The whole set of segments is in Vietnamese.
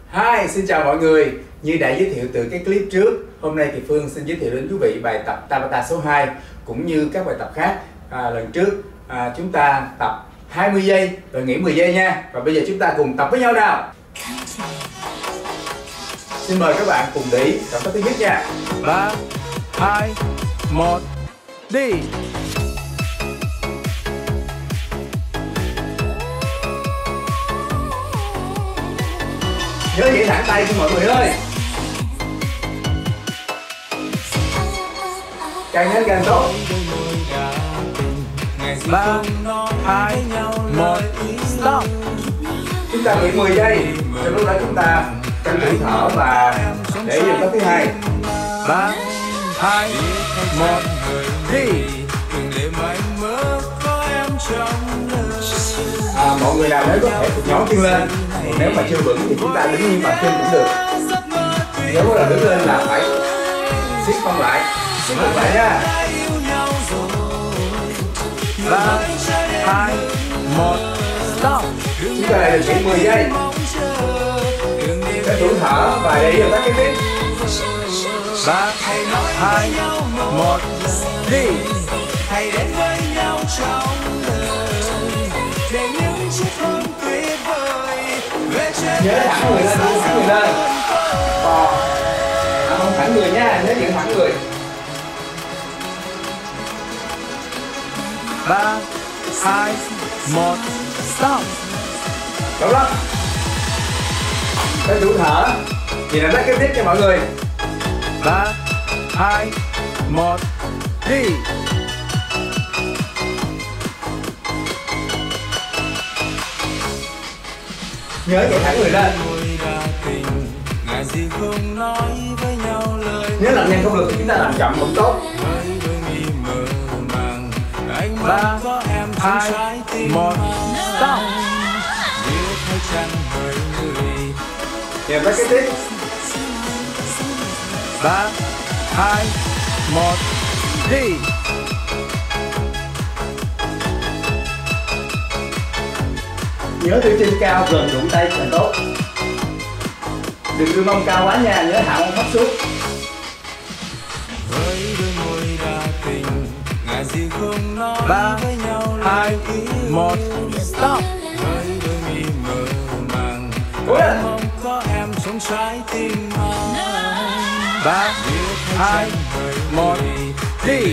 Hi, xin chào mọi người. Như đã giới thiệu từ cái clip trước, hôm nay thì Phương xin giới thiệu đến quý vị bài tập Tabata số 2 cũng như các bài tập khác. Lần trước chúng ta tập 20 giây rồi nghỉ 10 giây nha. Và bây giờ chúng ta cùng tập với nhau nào. Xin mời các bạn cùng để ý động tác thứ nhất nha. 3, 2, 1, đi. Nhớ giữ thẳng tay cho mọi người ơi. Càng nhanh càng tốt. 3, 2, 1, stop. Chúng ta nghỉ 10 giây. Trong lúc đó chúng ta tranh thủ thở và để dừng tới thứ hai. 3, 2, 1, đi. Mọi người nào nếu có thể thì nhón chân lên. Nếu mà chưa vững thì chúng ta đứng yên bằng chân cũng được. Nếu là đứng lên là phải siết cong lại. Đúng vậy nha. 3, 2, 1, stop. Chúng ta lại được nghỉ 10 giây. Để thủ thở và để dừng các cái tiếp. 3, 2, 1, đi. Hãy đến với nhau trong đời để những chiếc hôn tuyệt vời về trên. Nhớ thẳng người lên, thẳng người lên. Không thẳng người nha, nhớ giữ thẳng người. 3, 2, 1, stop. Đúng lắm. Để thủ thở. Nhìn là cái tiếp cho mọi người. 3, 2, 1, đi. Nhớ chạy thẳng người lên. Nếu làm nhanh không được thì chúng ta làm chậm cũng tốt. 3, 2, 1, stop. Nhìn tới cái tiếp. 3, 2, 1, đi. Nhớ đưa chân cao gần đụng tay càng tốt. Đừng đưa mông cao quá nha, nhớ hạ mông thấp xuống. 3, 2, 1, stop. Cố lên. 3, 2, 1, đi.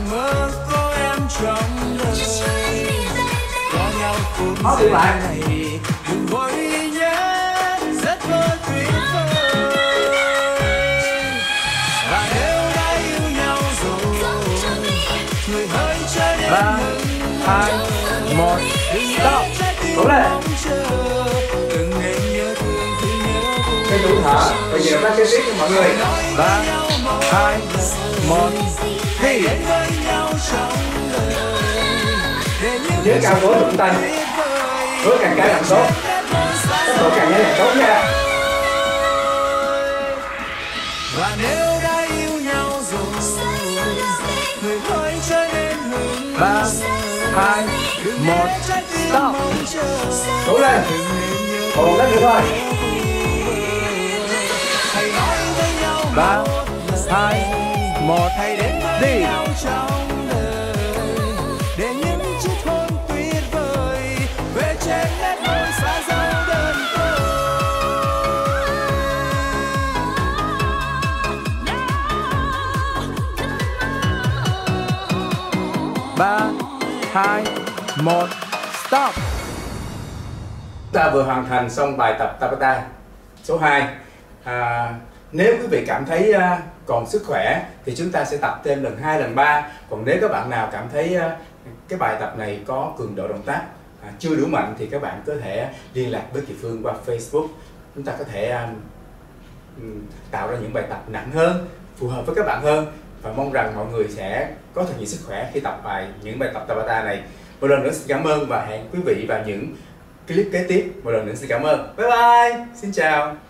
Hót đi lại. Ba, 2, 1, stop. Cố lên. Cái thủ thở. Bây giờ ta kế tiếp cho mọi người. 3, 2, 1, đi. Nhớ cao gối đụng tay. Gối càng cao càng tốt. Tốc độ càng nhanh càng tốt nha. Và nếu đã yêu nhau rồi, người hỡi trở nên hững. 3, 2, 1, stop. Cố lên. Còn lát nữa thôi. 3, 2, 1, đi. Để những chiếc hôn tuyệt vời về trên nét môi xa dấu đơn côi. 3, 2, 1, stop. Ta vừa hoàn thành xong bài tập Tabata số 2. Nếu quý vị cảm thấy còn sức khỏe thì chúng ta sẽ tập thêm lần 2, lần 3. Còn nếu các bạn nào cảm thấy cái bài tập này có cường độ động tác chưa đủ mạnh thì các bạn có thể liên lạc với Kỳ Phương qua Facebook. Chúng ta có thể tạo ra những bài tập nặng hơn, phù hợp với các bạn hơn. Và mong rằng mọi người sẽ có thật nhiều sức khỏe khi tập những bài tập Tabata này. Một lần nữa xin cảm ơn và hẹn quý vị vào những clip kế tiếp. Một lần nữa xin cảm ơn. Bye bye. Xin chào.